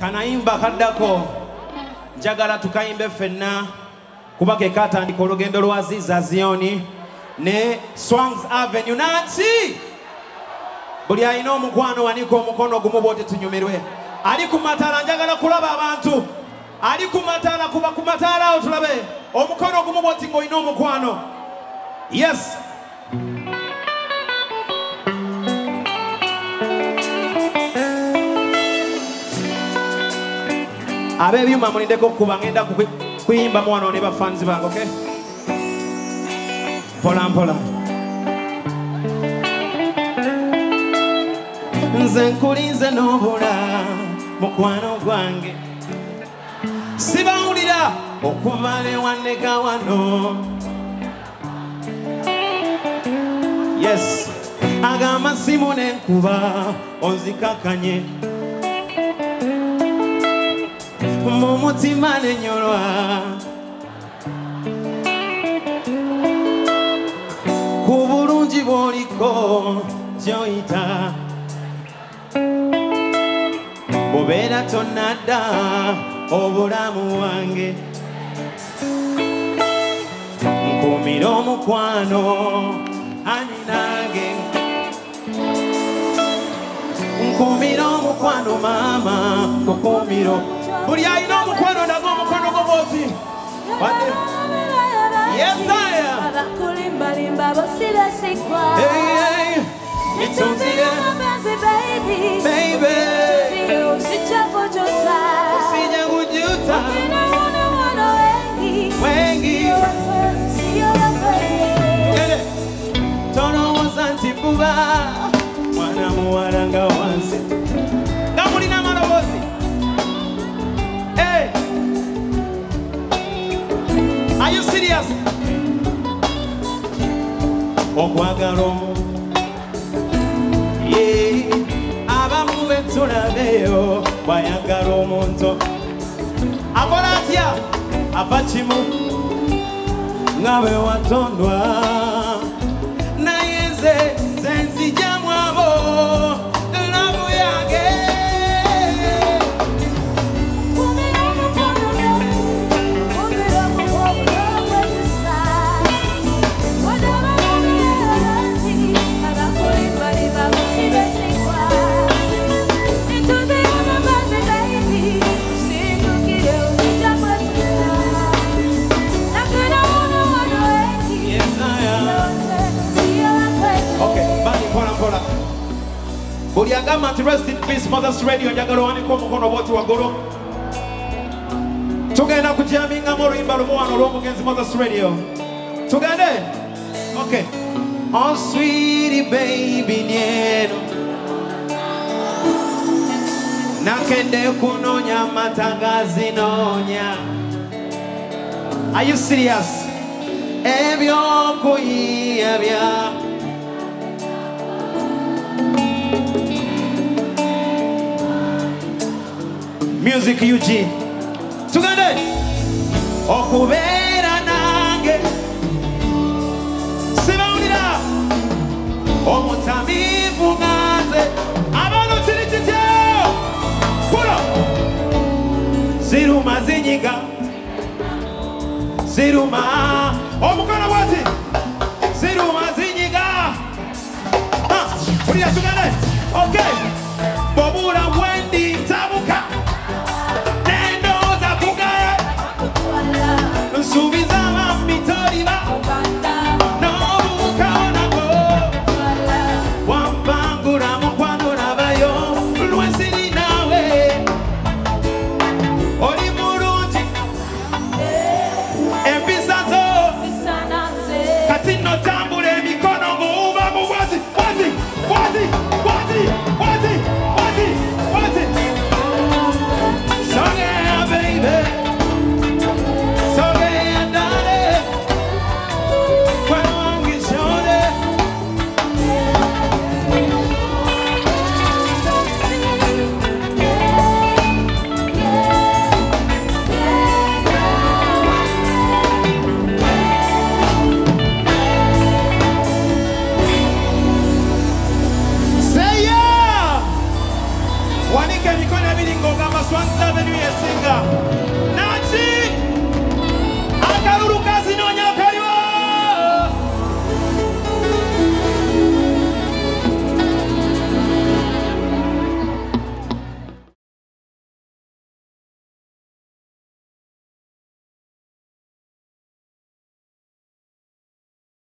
Kanayimba kaddako njagala tukayimbe ffenna kuba ke katandika olugendo lwa Aziza Zioni ne Swangs Avenue nansi buli alina omukwano wanika omukono gumu bwoti tunyumirwe ali ku mataala njagala kulaba abantu ali ku mataala kuba ku mataala awo tulabe omukono gumu bwoti ng'olina omukwano yes abebyuma mulindeko kuba ngenda kuyimba mwana ne bafanzi bange okay pola mpola nze nkulinze n'obula mukwano gwange sibawulira okuva ne wanneka wano yes agamba simu n'enkuba onzikakanye mu mutima n'ennyolwa ku bulungi bw'oliko gy'oyita obeera tonnadda obulamu bwange nkuumira omukwano ani nange nkuumira omukwano maama nkuumira buli alina omukwano ndaga omukwano gwo bwoti yesaya nitunzire baby usija kujuta wengi tolowooza nti buba mwana muwala nga wansi nga mulina amaloboozi are you serious okwagala omu abamu betulabeyo bayagala omuntu akola atya ava kimu nga bwe watondwa naye nze nzijamu abo labu yange buli agamba nti rest in peace Mothers Radio njagala owaniko omukono bwoti waggulu tugenda kujamingamu oluyimba lumu wano olw'omugenzi Mothers Radio tugende okay oh sweetie baby nyeno nakende kunoonya matangazi noonya are you serious ebyokuyiya bya Music UG tugende okubeera nange sibawulira omutamiivu nganze abantu kiri kityo kulo ziruma zinyiga ziruma omukono bwati ziruma zinyiga ulira tugende okay bobula wendi tabuka Subiza mamitoriba Nobukaonako Wampangura mukwano nabayo Lwesiri nawe Oli mulungi Empisazo Kati notambule mikono Muba mubwazi Wazi Swanks Avenue yesinga